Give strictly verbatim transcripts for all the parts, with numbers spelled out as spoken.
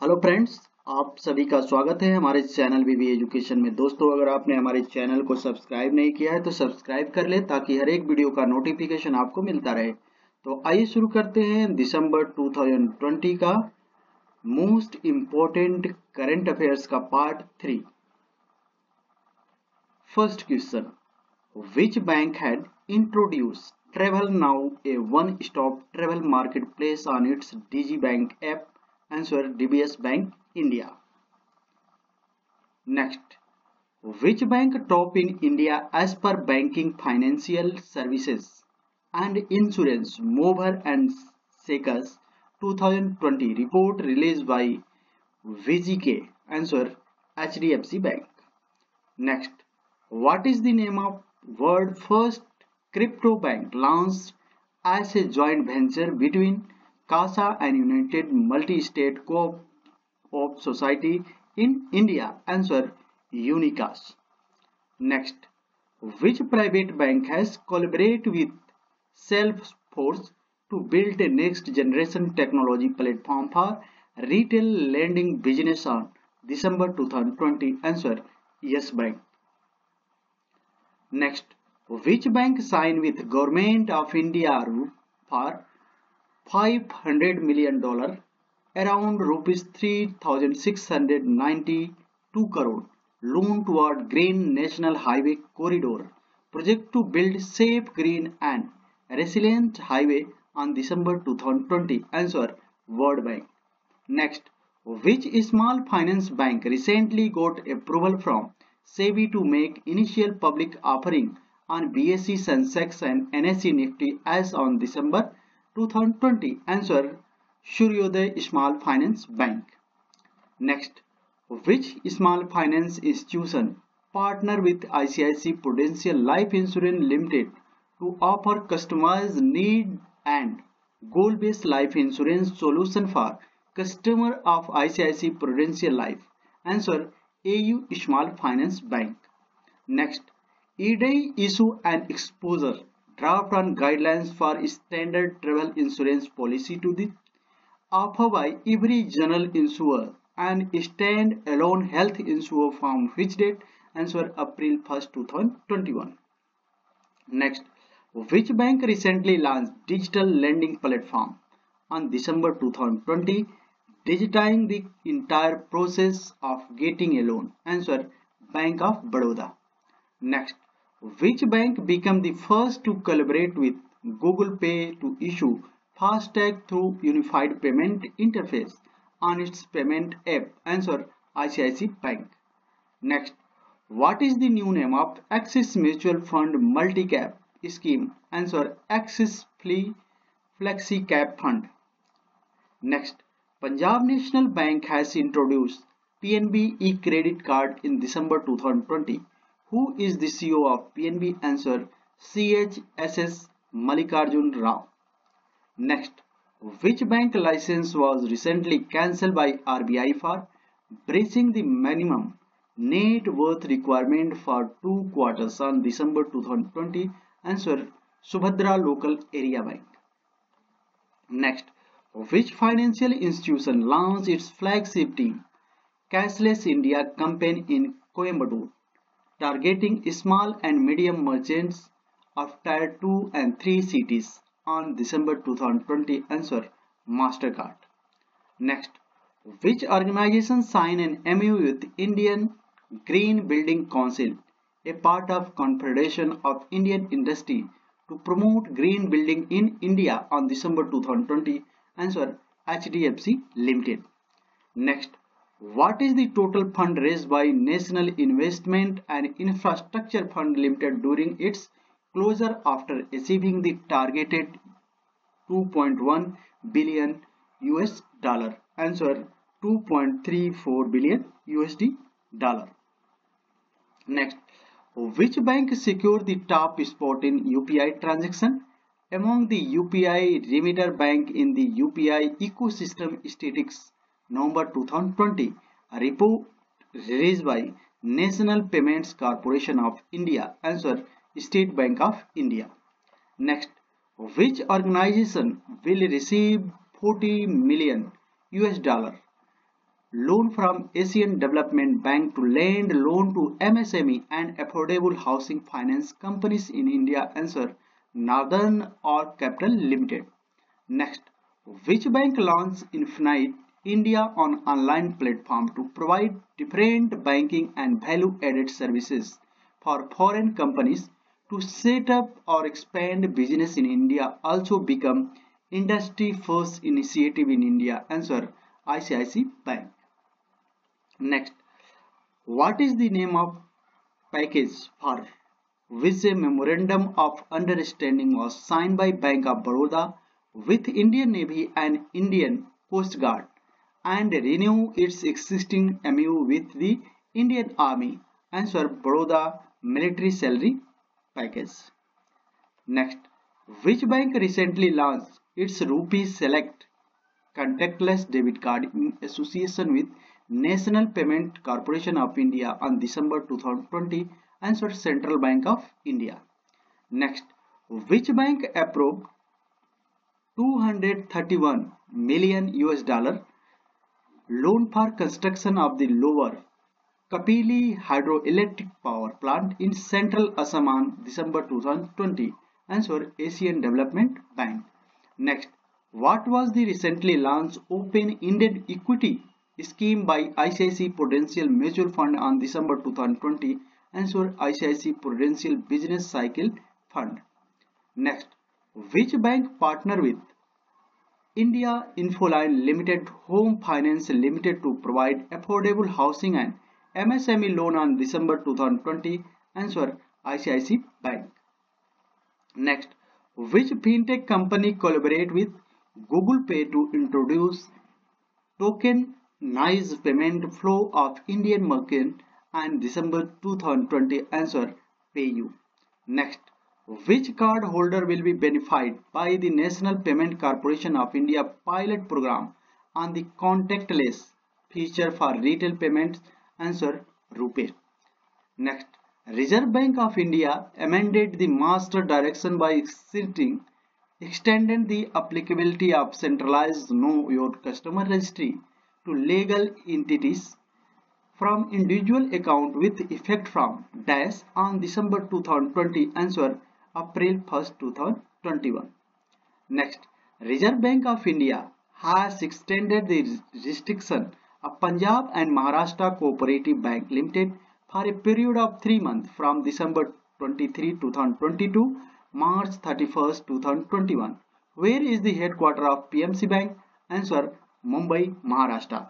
Hello friends, आप सभी का स्वागत है हमारे चैनल वीवी एजुकेशन में। दोस्तों, अगर आपने हमारे चैनल को सब्सक्राइब नहीं किया है तो सब्सक्राइब कर ले ताकि हर एक वीडियो का नोटिफिकेशन आपको मिलता रहे। तो आइए शुरू करते हैं दिसंबर दो हज़ार बीस का मोस्ट इम्पोर्टेंट करंट अफेयर्स का part three. First question, which bank had introduce travel now, a one stop travel marketplace on its DG bank app? Answer, D B S Bank India. Next, which bank top in India as per banking, financial services and insurance, Mover and Sekas twenty twenty report released by V G K? Answer, H D F C Bank. Next, what is the name of world first crypto bank launched as a joint venture between CASA and United Multi-State Co-op Society in India? Answer, Unicas. Next, which private bank has collaborated with Salesforce to build a next generation technology platform for retail lending business on December two thousand twenty? Answer, Yes Bank. Next, which bank signed with Government of India for five hundred million dollars, around rupees three thousand six hundred ninety-two crore loan toward Green National Highway Corridor project to build safe, green and resilient highway on December two thousand twenty? Answer, World Bank. Next, which small finance bank recently got approval from SEBI to make initial public offering on B S E Sensex and N S E Nifty as on December two thousand twenty? Answer, Suryoday Small Finance Bank. Next, which small finance institution partner with I C I C I Prudential Life Insurance Limited to offer customized need and goal-based life insurance solution for customer of I C I C I Prudential Life? Answer, A U Small Finance Bank. Next, E D I issue an exposure draft on guidelines for standard travel insurance policy to the offer by every general insurer and stand-alone health insurer from which date? Answer, April first two thousand twenty-one. Next, which bank recently launched digital lending platform on December two thousand twenty, digitizing the entire process of getting a loan? Answer, Bank of Baroda. Next, which bank became the first to collaborate with Google Pay to issue FASTag through Unified Payment Interface on its payment app? Answer, I C I C I Bank. Next, what is the new name of Axis Mutual Fund Multi-Cap Scheme? Answer, Axis Flexi Cap Fund. Next, Punjab National Bank has introduced P N B e-credit card in December two thousand twenty. Who is the C E O of P N B? Answer, C H S S Mallikarjun Rao. Next, which bank license was recently cancelled by R B I for breaching the minimum net worth requirement for two quarters on December two thousand twenty? Answer, Subhadra Local Area Bank. Next, which financial institution launched its flagship team Cashless India campaign in Coimbatore, targeting small and medium merchants of Tier two and three cities on December two thousand twenty? Answer, MasterCard. Next, which organization signed an M O U with Indian Green Building Council, a part of Confederation of Indian Industry, to promote green building in India on December two thousand twenty? Answer, H D F C Limited. Next, what is the total fund raised by National Investment and Infrastructure Fund Limited during its closure after achieving the targeted two point one billion U S dollar? Answer, two point three four billion U S D dollar. Next, which bank secured the top spot in U P I transaction among the U P I remitter bank in the U P I ecosystem statistics November two thousand twenty? A report released by National Payments Corporation of India? Answer, State Bank of India. Next, which organization will receive forty million U S dollar loan from Asian Development Bank to lend loan to M S M E and affordable housing finance companies in India? Answer: Northern Orb Capital Limited. Next, which bank launched Infinite India on online platform to provide different banking and value-added services for foreign companies to set up or expand business in India, also become industry first initiative in India? Answer: I C I C I Bank. Next, what is the name of package for which a memorandum of understanding was signed by Bank of Baroda with Indian Navy and Indian Coast Guard and renew its existing M O U with the Indian Army? Answer: Baroda Military Salary Package. Next, which bank recently launched its Rupee Select contactless debit card in association with National Payment Corporation of India on December two thousand twenty? Answer: Central Bank of India. Next, which bank approved two hundred thirty-one million U S dollar loan for construction of the Lower Kapili hydroelectric power plant in central Assam on December two thousand twenty? Answer: Asian Development Bank. Next, what was the recently launched Open Ended Equity scheme by I C I C I Prudential Mutual Fund on December two thousand twenty? Answer: I C I C I Prudential Business Cycle Fund. Next, which bank partner with India Infoline Limited Home Finance Limited to provide affordable housing and M S M E loan on December two thousand twenty? Answer: I C I C I Bank. Next, which fintech company collaborate with Google Pay to introduce tokenized payment flow of Indian merchant on December two thousand twenty? Answer: PayU. Next, which card holder will be benefited by the National Payment Corporation of India pilot program on the contactless feature for retail payments? Answer: RuPay. Next, Reserve Bank of India amended the master direction by extending extended the applicability of centralized Know Your Customer registry to legal entities from individual account with effect from dash on December two thousand twenty. Answer: April first two thousand twenty-one. Next, Reserve Bank of India has extended the restriction of Punjab and Maharashtra Cooperative Bank Limited for a period of three months from December twenty-third two thousand twenty to March thirty-first two thousand twenty-one. Where is the headquarter of P M C Bank? Answer: Mumbai, Maharashtra.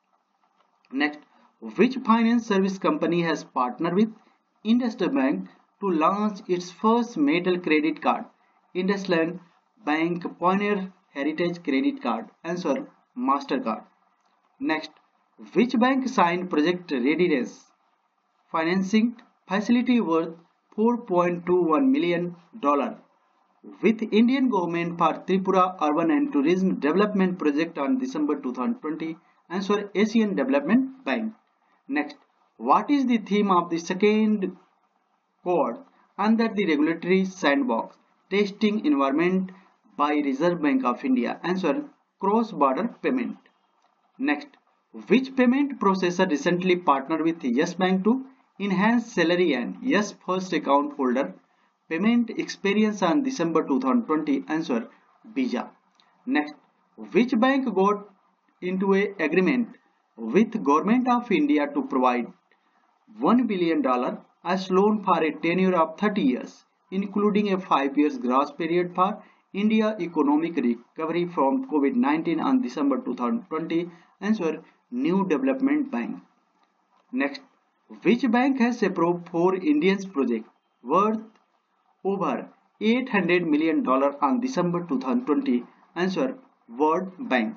Next, which finance service company has partnered with IndusInd Bank to launch its first metal credit card? IndusInd Bank Pioneer Heritage Credit Card. Answer: MasterCard. Next, which bank signed Project Readiness financing facility worth four point two one million dollars with Indian government for Tripura Urban and Tourism Development Project on December two thousand twenty? Answer: Asian Development Bank. Next, what is the theme of the second cohort under the regulatory sandbox testing environment by Reserve Bank of India? Answer: Cross-border payment. Next, which payment processor recently partnered with Yes Bank to enhance salary and Yes First account holder payment experience on December two thousand twenty? Answer: Visa. Next, which bank got into a agreement with Government of India to provide one billion dollars as loan for a tenure of thirty years, including a five years grace period for India economic recovery from COVID nineteen on December two thousand twenty? Answer: New Development Bank. Next, which bank has approved four Indians project worth over eight hundred million dollars on December two thousand twenty? Answer: World Bank.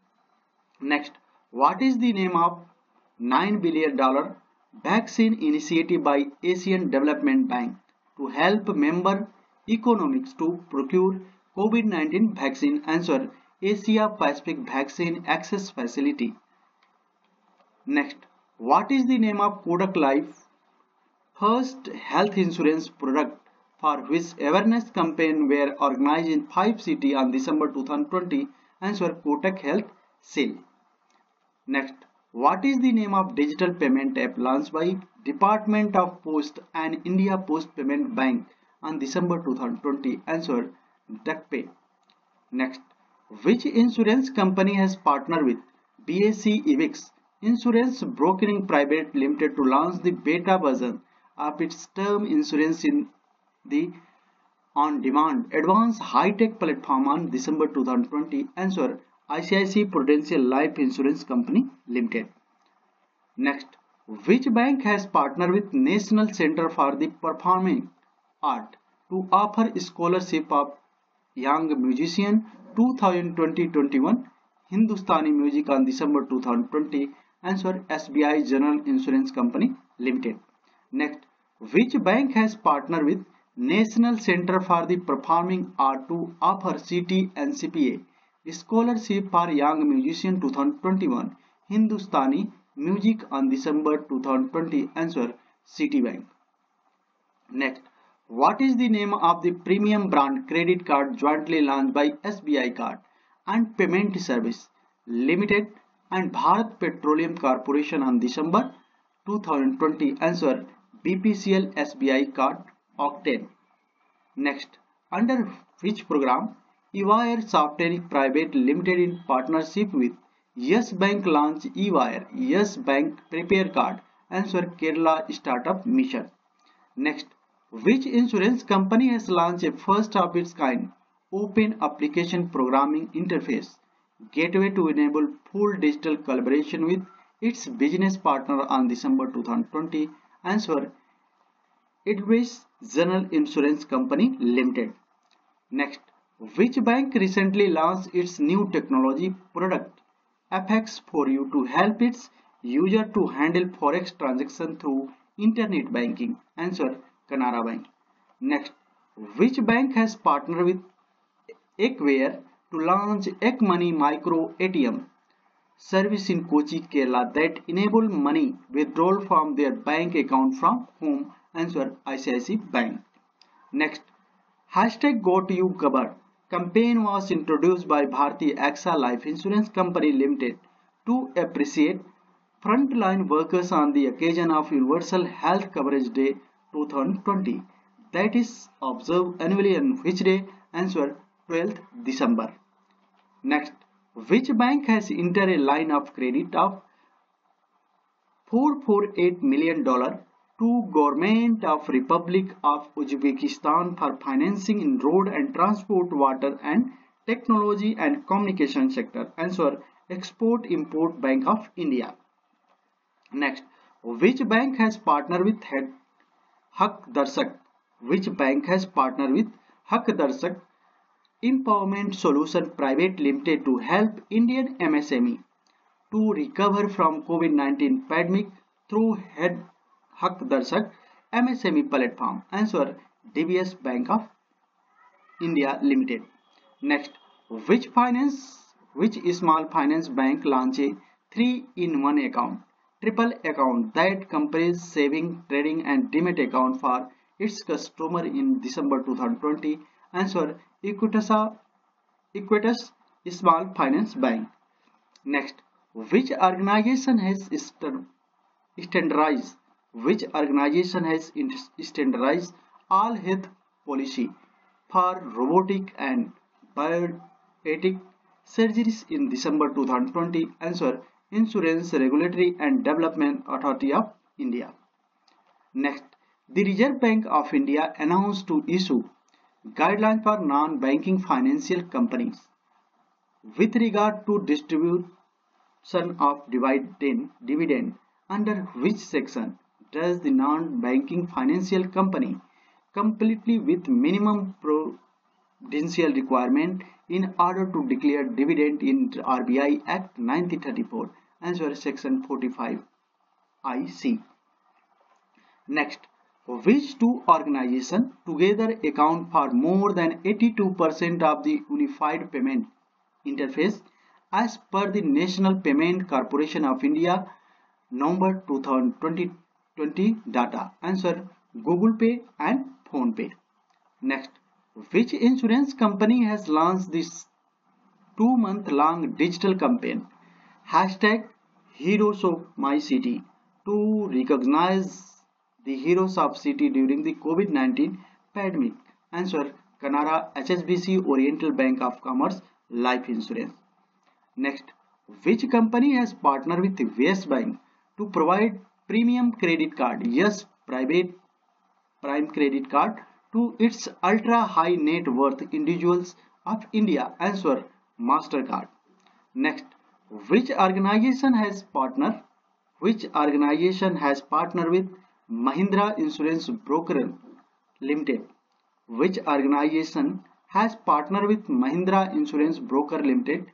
Next, what is the name of nine billion dollars vaccine initiative by Asian Development Bank to help member economies to procure COVID nineteen vaccine? Answer: Asia Pacific Vaccine Access Facility. Next, what is the name of Kodak Life first health insurance product for which awareness campaign were organized in five cities on December two thousand twenty? Answer: Kotak Health Shield. Next, What is the name of digital payment app launched by Department of Post and India Post Payment Bank on December two thousand twenty? Answer, DuckPay. Next, which insurance company has partnered with B A C EVIX Insurance Brokering Private Limited to launch the beta version of its term insurance in the on-demand advanced high-tech platform on December two thousand twenty? Answer, I C I C I Prudential Life Insurance Company Limited. Next, which bank has partnered with National Center for the Performing Art to offer scholarship of young musician twenty twenty to twenty-one Hindustani music on December two thousand twenty? Answer, S B I General Insurance Company Limited. Next, which bank has partnered with National Center for the Performing Art to offer C T and C P A scholarship for young musician twenty twenty-one Hindustani music on December two thousand twenty? Answer, Citibank. Next, what is the name of the premium brand credit card jointly launched by S B I Card and Payment Service Limited and Bharat Petroleum Corporation on December two thousand twenty? Answer, B P C L S B I Card Octane. Next, under which program eWire Software Private Limited in partnership with Yes Bank launch eWire Yes Bank Prepare Card? Answer, Kerala Startup Mission. Next, which insurance company has launched a first of its kind open application programming interface gateway to enable full digital collaboration with its business partner on December two thousand twenty? Answer, Edelweiss General Insurance Company Limited. Next, which bank recently launched its new technology product F X for you to help its user to handle forex transaction through internet banking? Answer, Canara Bank. Next, which bank has partnered with Ekware to launch Ekmoney Micro A T M service in Kochi, Kerala that enable money withdrawal from their bank account from home? Answer, I C I C I Bank. Next, hashtag GoToYouGover campaign was introduced by Bharti A X A Life Insurance Company Limited to appreciate frontline workers on the occasion of Universal Health Coverage Day two thousand twenty that is observed annually on which day? Answer, twelfth December. Next, which bank has entered a line of credit of four hundred forty-eight million dollars to Government of Republic of Uzbekistan for financing in road and transport, water and technology and communication sector? Answer, Export Import Bank of India. Next, which bank has partnered with Hak Darshak? Which bank has partnered with Hak Darshak Empowerment Solution Private Limited to help Indian M S M E to recover from COVID nineteen pandemic through head Hak Darshak M S M E platform? Answer, D B S Bank of India Limited. Next, which finance, which small finance bank launched a three in one account, triple account that combines saving, trading and demat account for its customer in December two thousand twenty? Answer, Equitas, Equitas Small Finance Bank. Next, which organization has standardized which organization has standardized all health policy for robotic and biotic surgeries in December two thousand twenty? Answer, Insurance Regulatory and Development Authority of India. Next, the Reserve Bank of India announced to issue guidelines for non-banking financial companies with regard to distribution of dividend, dividend. Under which section does the non-banking financial company completely with minimum prudential requirement in order to declare dividend in R B I Act nineteen thirty-four? Answer, section forty-five I C. Next, which two organizations together account for more than eighty-two percent of the unified payment interface as per the National Payment Corporation of India November two thousand twenty data? Answer, Google Pay and Phone Pay. Next, which insurance company has launched this two month long digital campaign hashtag Heroes of My City to recognize the heroes of city during the COVID nineteen pandemic? Answer: Canara H S B C Oriental Bank of Commerce Life Insurance. Next, which company has partnered with Yes Bank to provide premium credit card, Yes Private Prime Credit Card, to its ultra high net worth individuals of India? Answer: Mastercard. Next, which organization has partnered which organization has partnered with Mahindra Insurance Broker Limited? Which organization has partnered with Mahindra Insurance Broker Limited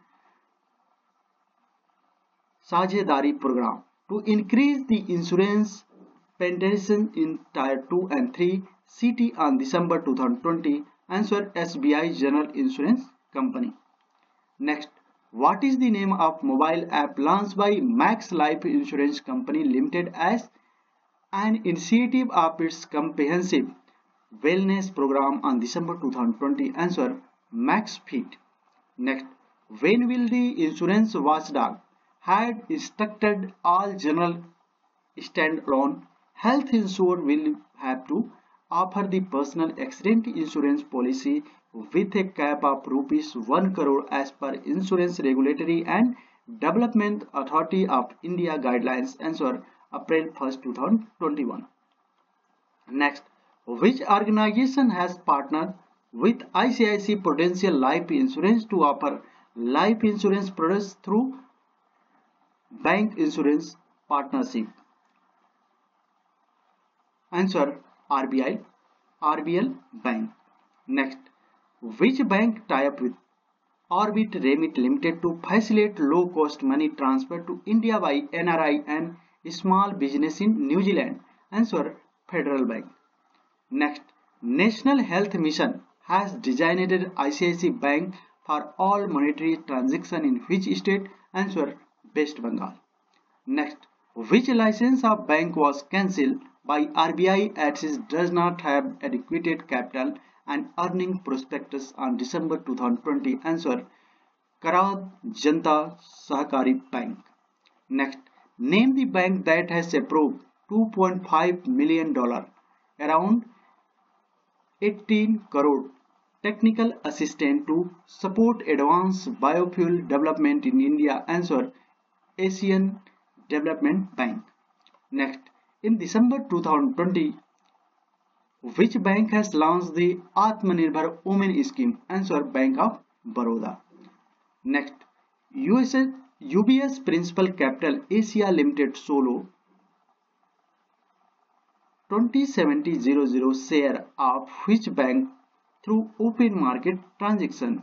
साझेदारी program to increase the insurance penetration in tier two and three city on December two thousand twenty? Answer: S B I General Insurance Company. Next, what is the name of mobile app launched by Max Life Insurance Company Limited as an initiative of its comprehensive wellness program on December two thousand twenty? Answer: Max Fit. Next, when will the insurance watchdog had instructed all general standalone health insurer will have to offer the personal accident insurance policy with a cap of rupees one crore as per Insurance Regulatory and Development Authority of India guidelines? Answer: April first two thousand twenty-one. Next, which organization has partnered with I C I C I Prudential Life Insurance to offer life insurance products through bank insurance partnership? Answer: R B I R B L Bank. Next, which bank tie up with Orbit Remit Limited to facilitate low cost money transfer to India by N R I and small business in New Zealand? Answer: Federal Bank. Next, National Health Mission has designated I C I C I Bank for all monetary transaction in which state? Answer: West Bengal. Next, which license of bank was cancelled by R B I as it does not have adequate capital and earning prospectus on December two thousand twenty? Answer: Karad Janta Sahakari Bank. Next, name the bank that has approved two point five million dollars, around eighteen crore technical assistance to support advanced biofuel development in India? Answer: Asian Development Bank. Next, in December two thousand twenty, which bank has launched the Atmanirbhar Women Scheme? Answer: Bank of Baroda. Next, U S A, U B S Principal Capital Asia Limited Solo twenty seventy hundred share of which bank through open market transaction?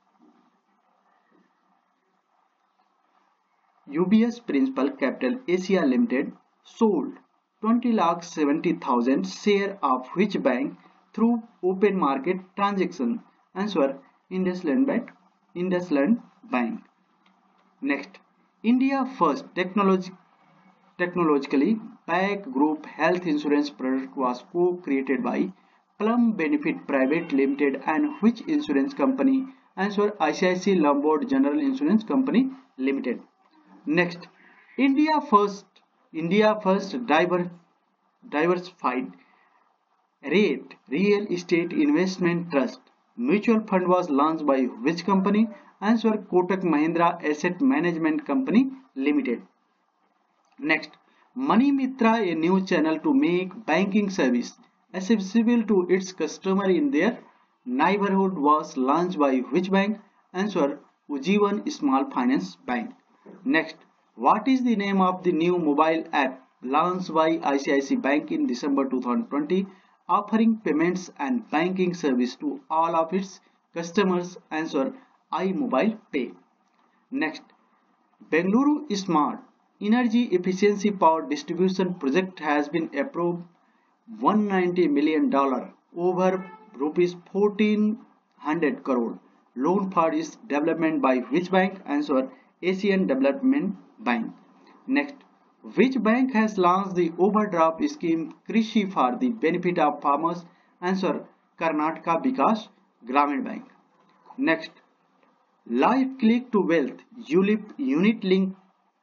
U B S Principal Capital Asia Limited sold twenty lakh seventy thousand share of which bank through open market transaction? Answer: IndusInd Bank. IndusInd Bank. Next, India first technology, technologically backed group health insurance product was co-created by Plum Benefit Private Limited and which insurance company? Answer: I C I C I Lombard General Insurance Company Limited. Next, India first India first diver, diversified rate real estate investment trust mutual fund was launched by which company? Answer: Kotak Mahindra Asset Management Company Limited. Next, Money Mitra, a new channel to make banking service accessible to its customer in their neighborhood, was launched by which bank? Answer: Ujjivan Small Finance Bank. Next, what is the name of the new mobile app launched by I C I C I Bank in December two thousand twenty, offering payments and banking service to all of its customers? Answer: iMobile Pay. Next, Bengaluru Smart Energy Efficiency Power Distribution Project has been approved one hundred ninety million dollars over rupees fourteen hundred crore loan for its development by which bank? Answer: Asian Development Bank. Next, which bank has launched the overdraft scheme Krishi for the benefit of farmers? Answer: Karnataka Vikas Gramin Bank. Next, Life Click to Wealth U L I P unit link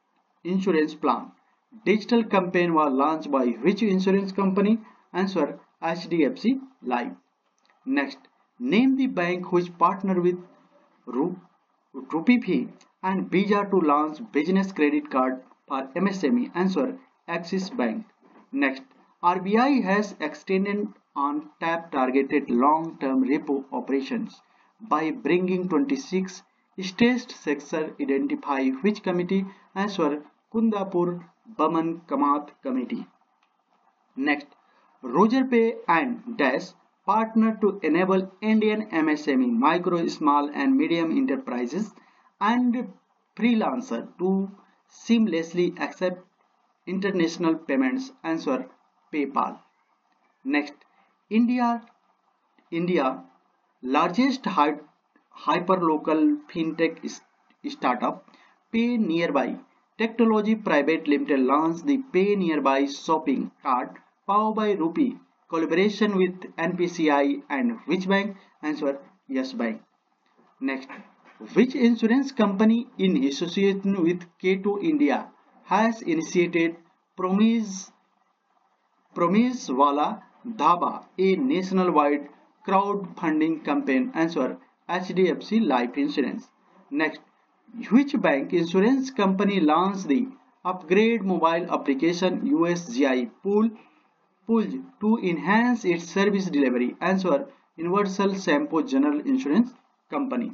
insurance plan. Digital campaign was launched by which insurance company? Answer H D F C Life. Next, name the bank which partner with Ru- Rupeepay and Visa to launch business credit card for M S M E. Answer Axis Bank. Next, R B I has extended on tap targeted long-term repo operations by bringing twenty-six state sector identify which committee? Answer Kundapur Baman Kamat Committee. Next, RogerPay and Dash partner to enable Indian M S M E, micro, small and medium enterprises and freelancer to seamlessly accept international payments. Answer PayPal. Next, India India largest hy- hyperlocal fintech is- startup Pay Nearby Technology Private Limited launched the Pay Nearby shopping cart powered by Rupee collaboration with N P C I and which bank? Answer Yes Bank. Next, which insurance company in association with K two India has initiated Promise Promise Wala Dhaba, a nationwide crowdfunding campaign? Answer H D F C Life Insurance. Next, which bank insurance company launched the Upgrade mobile application U S G I Pool Pulj to enhance its service delivery? Answer Universal Sampo General Insurance Company.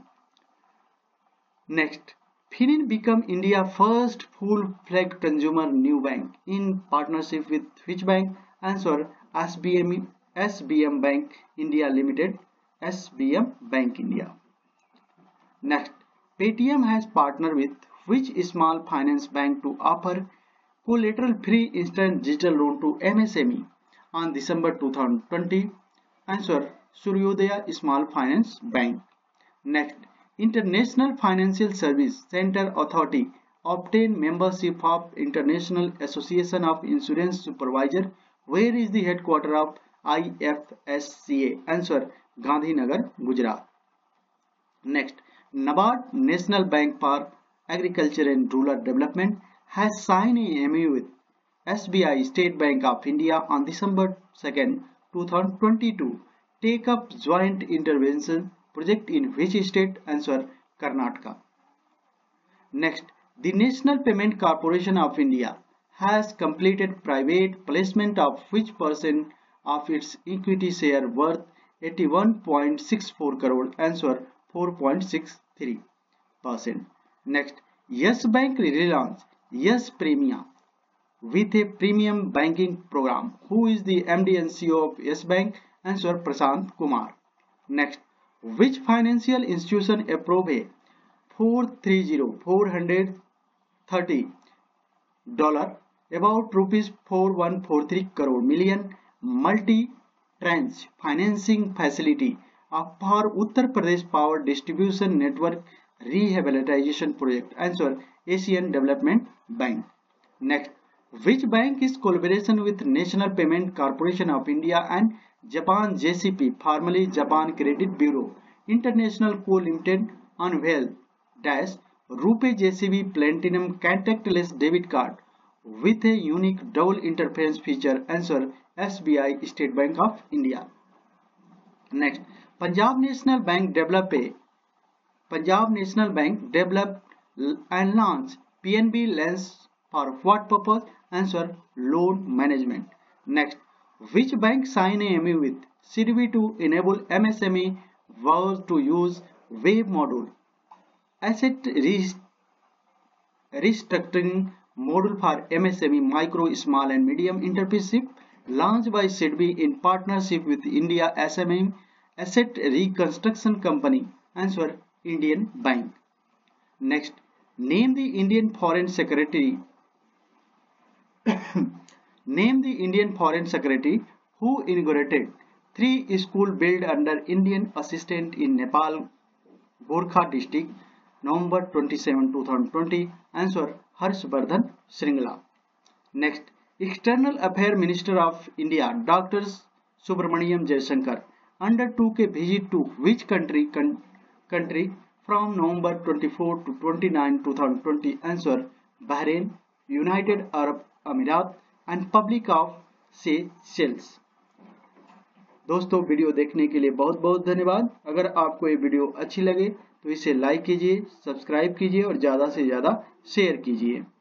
Next, Finin become India's first full-fledged consumer new bank in partnership with which bank? Answer S B M, S B M Bank India Limited, S B M Bank India. Next, Paytm has partnered with which small finance bank to offer collateral-free instant digital loan to M S M E on December two thousand twenty? Answer Suryodaya Small Finance Bank. Next, International Financial Service Center Authority obtained membership of International Association of Insurance Supervisors. Where is the headquarters of I F S C A? Answer Gandhinagar, Gujarat. Next, NABARD National Bank for Agriculture and Rural Development has signed a M O U with S B I State Bank of India on December second, two thousand twenty-two. Take up joint intervention project in which state? Answer Karnataka. Next, the National Payment Corporation of India has completed private placement of which percent of its equity share worth eighty-one point six four crore? Answer four point six three percent. Next, Yes Bank relaunched Yes Premia with a premium banking program. Who is the M D and C E O of Yes Bank? Answer Prashant Kumar. Next, which financial institution approved a four hundred thirty dollar about rupees four one four three crore million multi-tranche financing facility for Uttar Pradesh Power Distribution Network Rehabilitation Project? Answer Asian Development Bank. Next, which bank is collaboration with National Payment Corporation of India and Japan J C P, formerly Japan Credit Bureau International Co Limited, unveiled dash Rupee J C B Platinum contactless debit card with a unique double interface feature? Answer S B I State Bank of India. Next, Punjab National Bank developed a Punjab National Bank developed and launched P N B Lens for what purpose? Answer loan management. Next, which bank signed a M O U with C D B to enable M S M E was to use web module asset restructuring module for M S M E, micro, small and medium enterprises launched by C D B in partnership with India S M E Asset Reconstruction Company? Answer Indian Bank. Next, name the Indian Foreign Secretary Name the Indian Foreign Secretary who inaugurated three schools built under Indian assistance in Nepal, Gorkha district, November twenty-seventh, two thousand twenty? Answer Harshvardhan Shringla. Next, External Affairs Minister of India, Doctor Subramaniam Jaishankar, undertook a visit to which country con country from November twenty-fourth to twenty-ninth, two thousand twenty? Answer Bahrain, United Arab Emirates and public of Seychelles. दोस्तों video देखने के लिए बहुत बहुत धन्यवाद। अगर आपको ये वीडियो अच्छी लगे तो इसे लाइक कीजिए, सब्सक्राइब कीजिए और ज़्यादा से ज़्यादा शेयर कीजिए।